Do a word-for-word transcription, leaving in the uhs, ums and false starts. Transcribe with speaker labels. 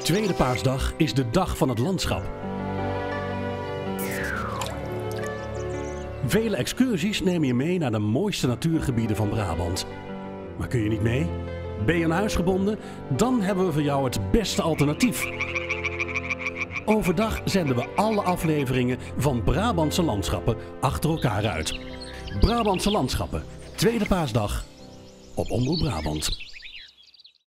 Speaker 1: Tweede Paasdag is de dag van het landschap. Vele excursies nemen je mee naar de mooiste natuurgebieden van Brabant. Maar kun je niet mee? Ben je aan huis gebonden? Dan hebben we voor jou het beste alternatief. Overdag zenden we alle afleveringen van Brabantse landschappen achter elkaar uit. Brabantse landschappen, Tweede Paasdag op Omroep Brabant.